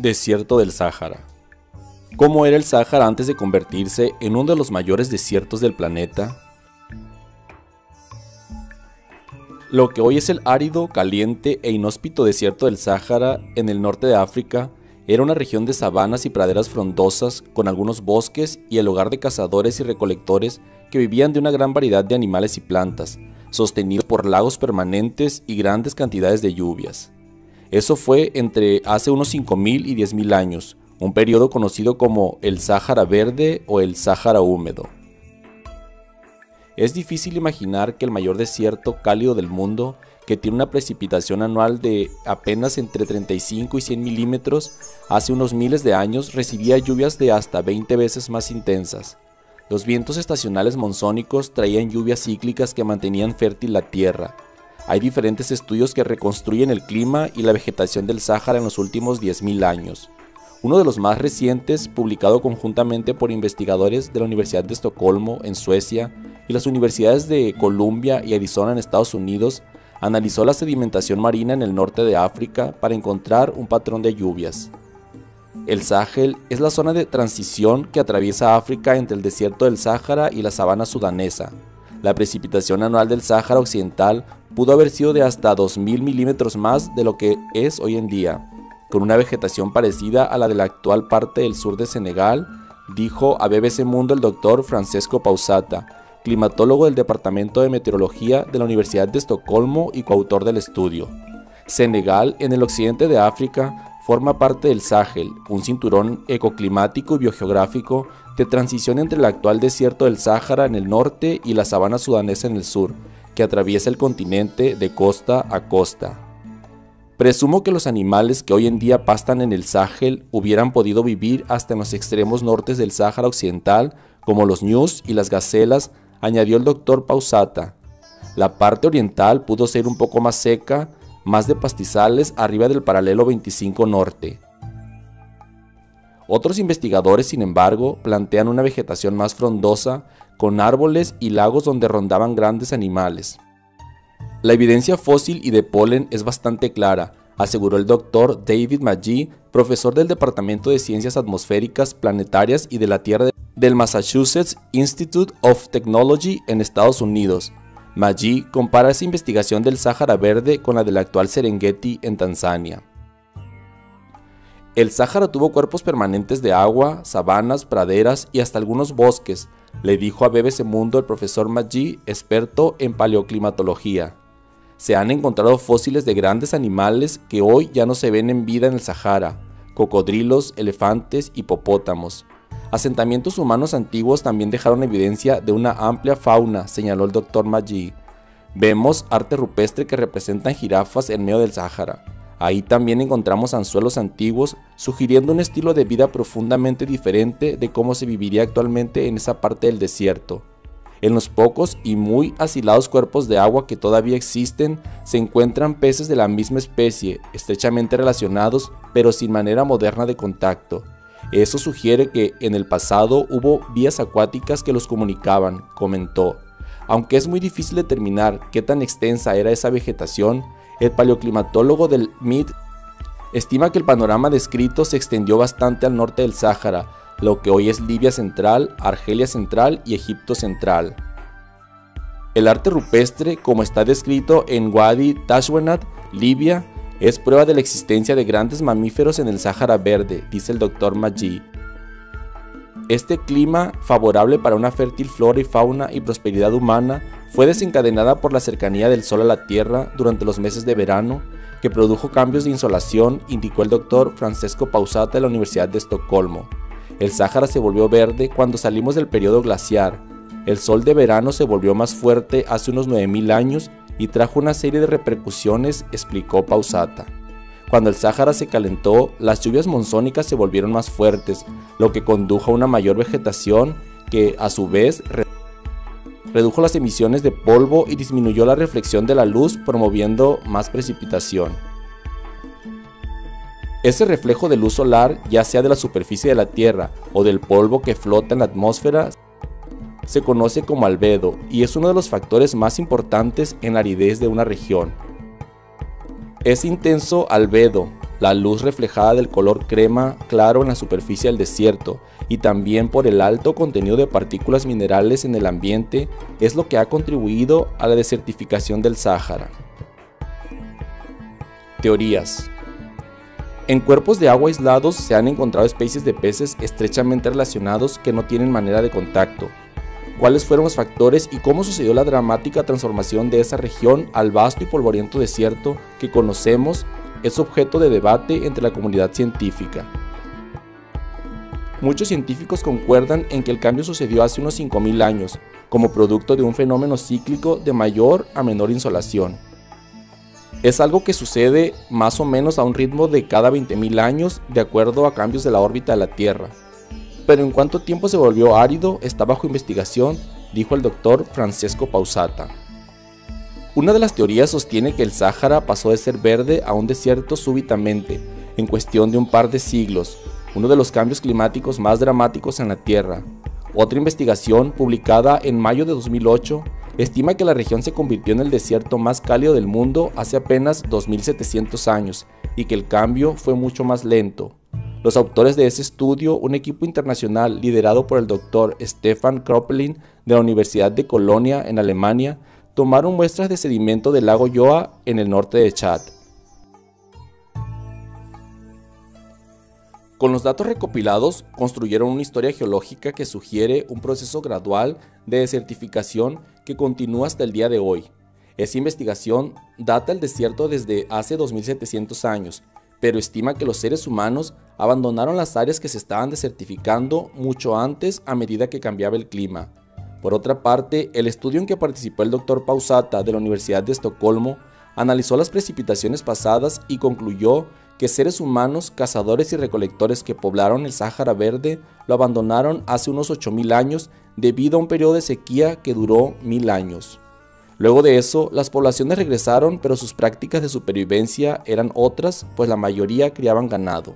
Desierto del Sáhara. ¿Cómo era el Sáhara antes de convertirse en uno de los mayores desiertos del planeta? Lo que hoy es el árido, caliente e inhóspito desierto del Sáhara en el norte de África era una región de sabanas y praderas frondosas con algunos bosques y el hogar de cazadores y recolectores que vivían de una gran variedad de animales y plantas, sostenidos por lagos permanentes y grandes cantidades de lluvias. Eso fue entre hace unos 5.000 y 10.000 años, un periodo conocido como el Sáhara Verde o el Sáhara Húmedo. Es difícil imaginar que el mayor desierto cálido del mundo, que tiene una precipitación anual de apenas entre 35 y 100 milímetros, hace unos miles de años recibía lluvias de hasta 20 veces más intensas. Los vientos estacionales monzónicos traían lluvias cíclicas que mantenían fértil la tierra. Hay diferentes estudios que reconstruyen el clima y la vegetación del Sáhara en los últimos 10.000 años. Uno de los más recientes, publicado conjuntamente por investigadores de la Universidad de Estocolmo en Suecia y las universidades de Columbia y Arizona en Estados Unidos, analizó la sedimentación marina en el norte de África para encontrar un patrón de lluvias. El Sahel es la zona de transición que atraviesa África entre el desierto del Sáhara y la sabana sudanesa. La precipitación anual del Sáhara Occidental pudo haber sido de hasta 2.000 milímetros más de lo que es hoy en día, con una vegetación parecida a la de la actual parte del sur de Senegal, dijo a BBC Mundo el doctor Francesco Pausata, climatólogo del Departamento de Meteorología de la Universidad de Estocolmo y coautor del estudio. Senegal, en el occidente de África, forma parte del Sahel, un cinturón ecoclimático y biogeográfico de transición entre el actual desierto del Sáhara en el norte y la sabana sudanesa en el sur, que atraviesa el continente de costa a costa. Presumo que los animales que hoy en día pastan en el Sahel hubieran podido vivir hasta en los extremos nortes del Sáhara Occidental, como los ñus y las gacelas, añadió el doctor Pausata. La parte oriental pudo ser un poco más seca, más de pastizales arriba del paralelo 25 norte. Otros investigadores, sin embargo, plantean una vegetación más frondosa, con árboles y lagos donde rondaban grandes animales. La evidencia fósil y de polen es bastante clara, aseguró el doctor David Magee, profesor del Departamento de Ciencias Atmosféricas, Planetarias y de la Tierra del Massachusetts Institute of Technology en Estados Unidos. Magee compara esa investigación del Sáhara Verde con la del actual Serengeti en Tanzania. El Sáhara tuvo cuerpos permanentes de agua, sabanas, praderas y hasta algunos bosques, le dijo a BBC Mundo el profesor Magee, experto en paleoclimatología. Se han encontrado fósiles de grandes animales que hoy ya no se ven en vida en el Sáhara: cocodrilos, elefantes, hipopótamos. Asentamientos humanos antiguos también dejaron evidencia de una amplia fauna, señaló el doctor Magee. Vemos arte rupestre que representan jirafas en medio del Sáhara. Ahí también encontramos anzuelos antiguos, sugiriendo un estilo de vida profundamente diferente de cómo se viviría actualmente en esa parte del desierto. En los pocos y muy acilados cuerpos de agua que todavía existen, se encuentran peces de la misma especie, estrechamente relacionados, pero sin manera moderna de contacto. Eso sugiere que en el pasado hubo vías acuáticas que los comunicaban, comentó. Aunque es muy difícil determinar qué tan extensa era esa vegetación, el paleoclimatólogo del MIT estima que el panorama descrito se extendió bastante al norte del Sáhara, lo que hoy es Libia Central, Argelia Central y Egipto Central. El arte rupestre, como está descrito en Wadi Tashwenat, Libia, es prueba de la existencia de grandes mamíferos en el Sáhara Verde, dice el doctor Magee. Este clima, favorable para una fértil flora y fauna y prosperidad humana, fue desencadenada por la cercanía del Sol a la Tierra durante los meses de verano, que produjo cambios de insolación, indicó el doctor Francesco Pausata de la Universidad de Estocolmo. El Sáhara se volvió verde cuando salimos del periodo glaciar. El sol de verano se volvió más fuerte hace unos 9.000 años y trajo una serie de repercusiones, explicó Pausata. Cuando el Sáhara se calentó, las lluvias monzónicas se volvieron más fuertes, lo que condujo a una mayor vegetación que, a su vez, redujo las emisiones de polvo y disminuyó la reflexión de la luz, promoviendo más precipitación. Ese reflejo de luz solar, ya sea de la superficie de la Tierra o del polvo que flota en la atmósfera, se conoce como albedo y es uno de los factores más importantes en la aridez de una región. Ese intenso albedo, la luz reflejada del color crema claro en la superficie del desierto y también por el alto contenido de partículas minerales en el ambiente es lo que ha contribuido a la desertificación del Sáhara. Teorías. En cuerpos de agua aislados se han encontrado especies de peces estrechamente relacionados que no tienen manera de contacto. ¿Cuáles fueron los factores y cómo sucedió la dramática transformación de esa región al vasto y polvoriento desierto que conocemos es objeto de debate entre la comunidad científica? Muchos científicos concuerdan en que el cambio sucedió hace unos 5.000 años, como producto de un fenómeno cíclico de mayor a menor insolación. Es algo que sucede más o menos a un ritmo de cada 20.000 años de acuerdo a cambios de la órbita de la Tierra. Pero en cuánto tiempo se volvió árido está bajo investigación, dijo el doctor Francesco Pausata. Una de las teorías sostiene que el Sáhara pasó de ser verde a un desierto súbitamente, en cuestión de un par de siglos, uno de los cambios climáticos más dramáticos en la Tierra. Otra investigación, publicada en mayo de 2008, estima que la región se convirtió en el desierto más cálido del mundo hace apenas 2.700 años y que el cambio fue mucho más lento. Los autores de ese estudio, un equipo internacional liderado por el Dr. Stefan Kroppelin de la Universidad de Colonia en Alemania, tomaron muestras de sedimento del lago Yoa en el norte de Chad. Con los datos recopilados, construyeron una historia geológica que sugiere un proceso gradual de desertificación que continúa hasta el día de hoy. Esa investigación data el desierto desde hace 2.700 años, pero estima que los seres humanos abandonaron las áreas que se estaban desertificando mucho antes a medida que cambiaba el clima. Por otra parte, el estudio en que participó el Dr. Pausata de la Universidad de Estocolmo analizó las precipitaciones pasadas y concluyó que seres humanos, cazadores y recolectores que poblaron el Sáhara Verde lo abandonaron hace unos 8.000 años debido a un periodo de sequía que duró 1.000 años. Luego de eso, las poblaciones regresaron, pero sus prácticas de supervivencia eran otras, pues la mayoría criaban ganado.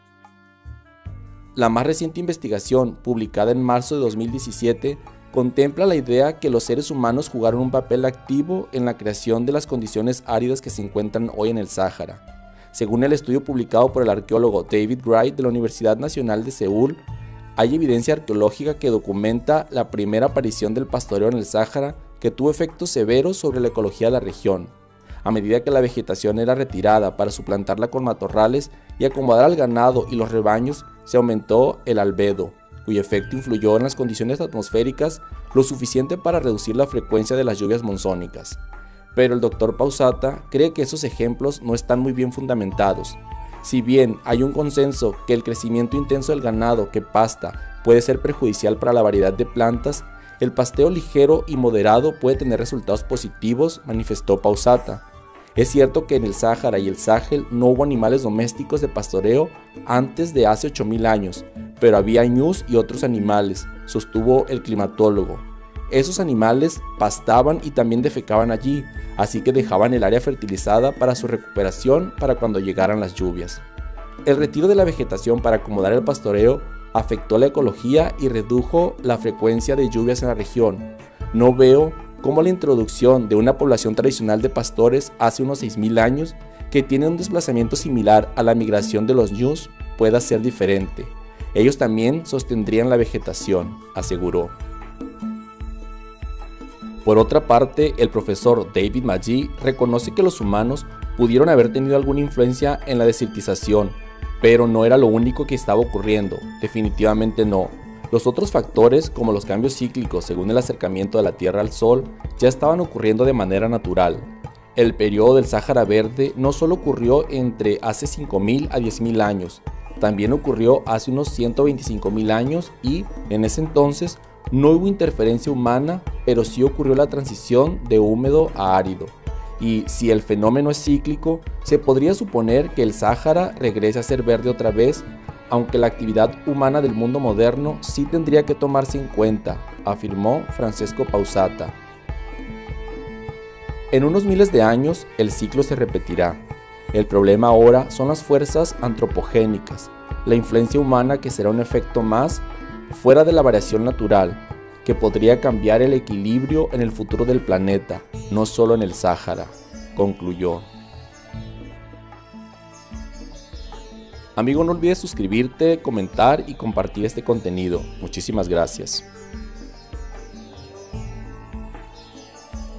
La más reciente investigación, publicada en marzo de 2017, contempla la idea que los seres humanos jugaron un papel activo en la creación de las condiciones áridas que se encuentran hoy en el Sáhara. Según el estudio publicado por el arqueólogo David Wright de la Universidad Nacional de Seúl, hay evidencia arqueológica que documenta la primera aparición del pastoreo en el Sáhara que tuvo efectos severos sobre la ecología de la región. A medida que la vegetación era retirada para suplantarla con matorrales y acomodar al ganado y los rebaños, se aumentó el albedo, cuyo efecto influyó en las condiciones atmosféricas lo suficiente para reducir la frecuencia de las lluvias monzónicas. Pero el Dr. Pausata cree que esos ejemplos no están muy bien fundamentados. Si bien hay un consenso que el crecimiento intenso del ganado que pasta puede ser perjudicial para la variedad de plantas, el pasteo ligero y moderado puede tener resultados positivos, manifestó Pausata. Es cierto que en el Sáhara y el Sahel no hubo animales domésticos de pastoreo antes de hace 8.000 años, pero había ñus y otros animales, sostuvo el climatólogo. Esos animales pastaban y también defecaban allí, así que dejaban el área fertilizada para su recuperación para cuando llegaran las lluvias. El retiro de la vegetación para acomodar el pastoreo afectó la ecología y redujo la frecuencia de lluvias en la región. No veo cómo la introducción de una población tradicional de pastores hace unos 6.000 años, que tiene un desplazamiento similar a la migración de los ñus, pueda ser diferente. Ellos también sostendrían la vegetación, aseguró. Por otra parte, el profesor David Magee reconoce que los humanos pudieron haber tenido alguna influencia en la desertización, pero no era lo único que estaba ocurriendo, definitivamente no. Los otros factores, como los cambios cíclicos según el acercamiento de la Tierra al Sol, ya estaban ocurriendo de manera natural. El periodo del Sáhara Verde no solo ocurrió entre hace 5.000 a 10.000 años, también ocurrió hace unos 125.000 años y, en ese entonces, no hubo interferencia humana, pero sí ocurrió la transición de húmedo a árido. Y si el fenómeno es cíclico, se podría suponer que el Sáhara regrese a ser verde otra vez, aunque la actividad humana del mundo moderno sí tendría que tomarse en cuenta, afirmó Francesco Pausata. En unos miles de años, el ciclo se repetirá. El problema ahora son las fuerzas antropogénicas, la influencia humana que será un efecto más fuera de la variación natural, que podría cambiar el equilibrio en el futuro del planeta, no solo en el Sáhara, concluyó. Amigo, no olvides suscribirte, comentar y compartir este contenido. Muchísimas gracias.